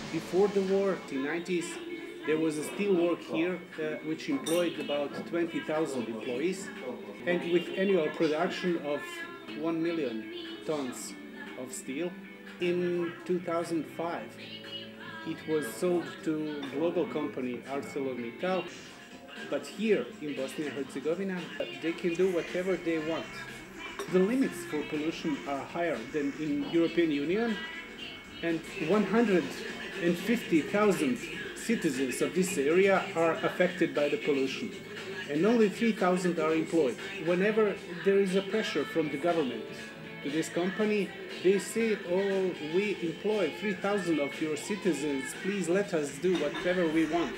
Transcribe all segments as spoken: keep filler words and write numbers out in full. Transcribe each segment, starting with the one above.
Before the war, in the nineties, there was a steel work here uh, which employed about twenty thousand employees, and with annual production of one million tons of steel. In two thousand five, it was sold to global company ArcelorMittal, but here in Bosnia and Herzegovina, they can do whatever they want. The limits for pollution are higher than in European Union, and one hundred fifty thousand citizens of this area are affected by the pollution, and only three thousand are employed. Whenever there is a pressure from the government to this company, they say, oh, we employ three thousand of your citizens, please let us do whatever we want.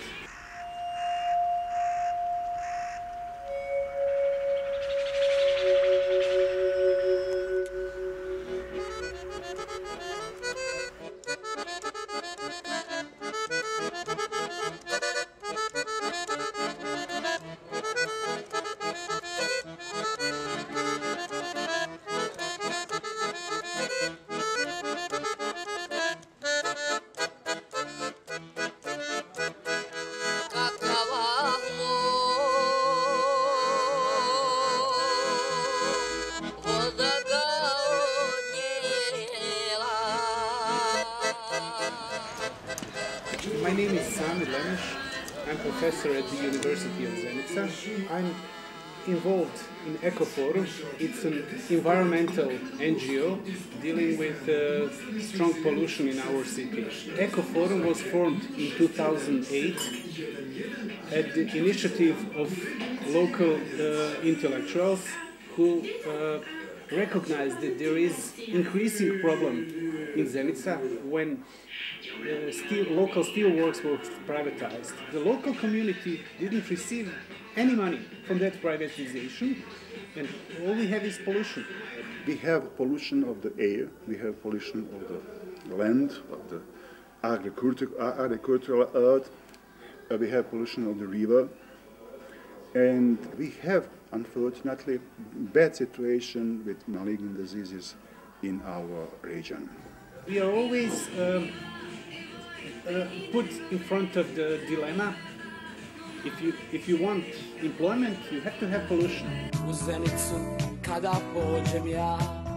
My name is Samir Lenish. I'm professor at the University of Zenica. I'm involved in EcoForum. It's an environmental N G O dealing with uh, strong pollution in our city. EcoForum was formed in two thousand eight at the initiative of local uh, intellectuals who uh, recognized that there is increasing problem in Zenica when uh, steel, local steelworks were privatized. The local community didn't receive any money from that privatization, and all we have is pollution. We have pollution of the air, we have pollution of the land, of the agricultural earth, uh, we have pollution of the river, and we have, unfortunately, bad situation with malignant diseases in our region. We are always um, uh, put in front of the dilemma. If you, if you want employment, you have to have pollution. U Zenicu kada pođem ja,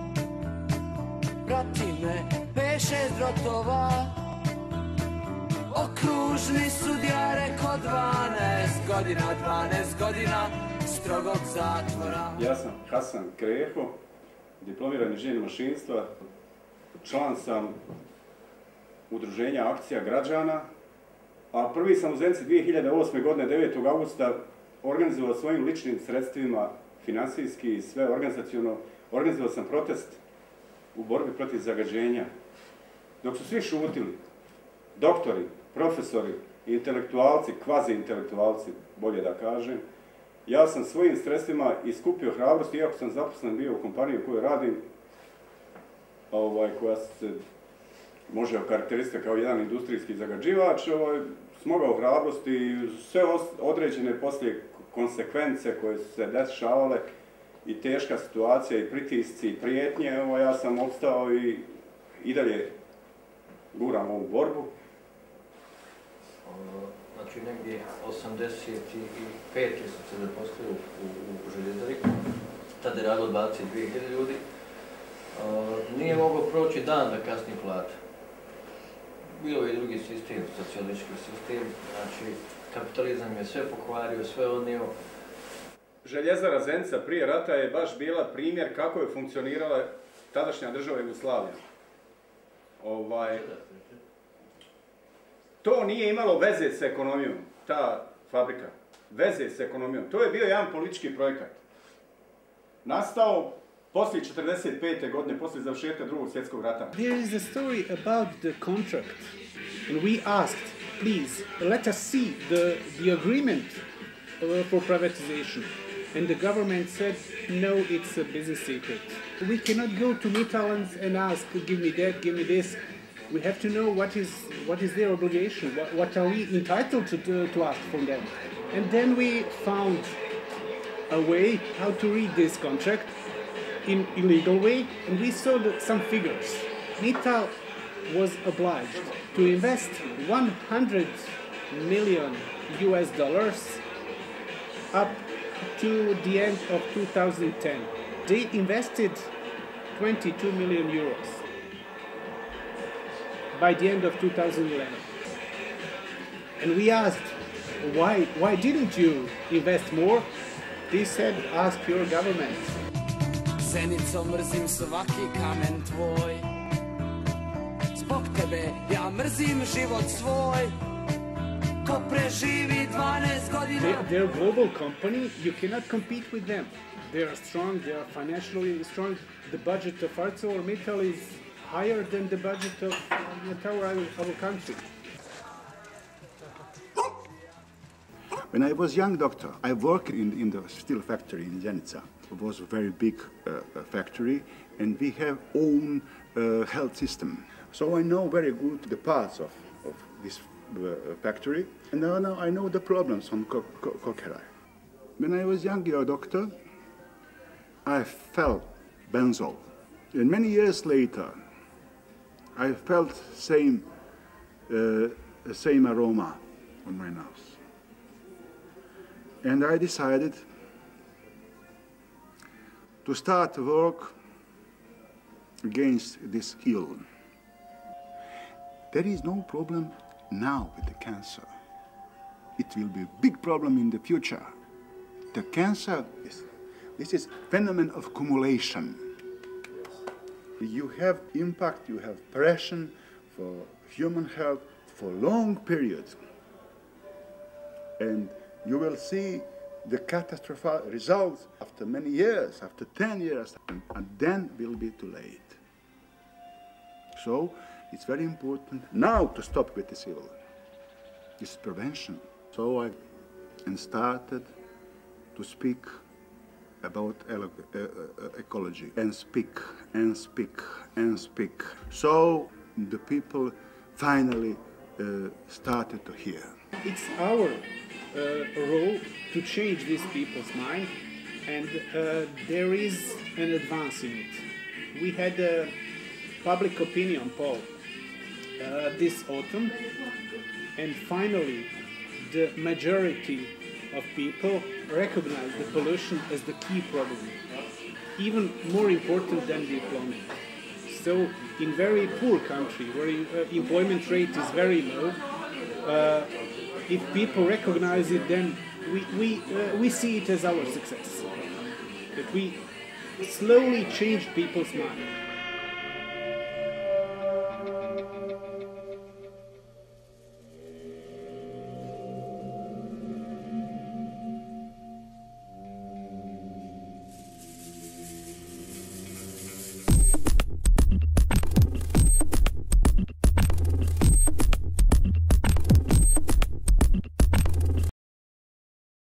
prati me pet-šest drotova, okružni sudija reko dvanaest godina, dvanaest godina strogog zatvora. Ja sam Hasan Kreho, diplomirani inženjer mašinstva, član sam udruženja Akcija građana, a prvi sam u Zenici dvije hiljade osme. godine, devetog augusta, organizovao svojim ličnim sredstvima, finansijski i sve organizaciono, organizovao sam protest u borbi protiv zagađenja. Dok su svi šutili, doktori, profesori, intelektualci, kvazi-intelektualci, bolje da kažem, ja sam svojim sredstvima iskupio hrabrost, iako sam zaposlen bio u kompaniji u kojoj radim, ovaj, koja se može okarakteristika kao jedan industrijski zagađivač, ovaj, smogao hrabrost i sve određene poslije konsekvence koje su se dešavale i teška situacija i pritisci i prijetnje, ovaj, ja sam opstao i, i dalje guram ovu borbu. Znači negdje osamdeset pete sam se zaposlio u, u željezari, tada je radilo dvadeset dvije hiljade ljudi. Uh, nije mogao proći dan da kasni plata. Bilo je i drugi sistem, socijalistički sistem, znači kapitalizam je sve pokvario, sve odnio. Željezara Zenica prije rata je baš bila primjer kako je funkcionirala tadašnja država Jugoslavija. Ovaj, to nije imalo veze s ekonomijom, ta fabrika, veze s ekonomijom. To je bio jedan politički projekat. Nastao poslije četrdeset pete. godine, poslije završetka drugog svjetskog rata. There is a story about the contract, and we asked, please, let us see the, the agreement uh, for privatization. And the government said, no, it's a business secret. We cannot go to Mittal and ask, give me that, give me this. We have to know what is, what is their obligation, what, what are we entitled to, to, to ask from them. And then we found a way how to read this contract in illegal way, and we saw that some figures. Mittal was obliged to invest one hundred million U S dollars up to the end of two thousand ten. They invested twenty-two million euros by the end of two thousand eleven. And we asked, why, why didn't you invest more? They said, ask your government. Zenico, mrzim svaki kamen tvoj. Zbog tebe ja mrzim život svoj. Ko preživi dvanaest godina. They, they're a global company, you cannot compete with them. They are strong, they are financially strong. The budget of ArcelorMittal is higher than the budget of Metall, our country. When I was a young doctor, I worked in, in the steel factory in Zenica. It was a very big uh, factory, and we have own uh, health system. So I know very good the parts of, of this uh, factory, and now, now I know the problems on co co Kokera. When I was young doctor, I felt benzol. And many years later, I felt same, uh, same aroma on my nose. And I decided to start work against this ill. There is no problem now with the cancer. It will be a big problem in the future. The cancer is, this is phenomenon of accumulation. You have impact, you have pressure for human health for long periods. And you will see the catastrophic results after many years, after ten years, and, and then will be too late. So it's very important now to stop with this evil. This is prevention. So I and started to speak about uh, uh, ecology, and speak, and speak, and speak. So the people finally uh, started to hear. It's our uh, role to change these people's mind, and uh, there is an advance in it. We had a public opinion poll uh, this autumn, and finally the majority of people recognize the pollution as the key problem, even more important than the employment. So in very poor country where uh, employment rate is very low, uh, if people recognize it, then we, we, uh, we see it as our success. That we slowly change people's mind.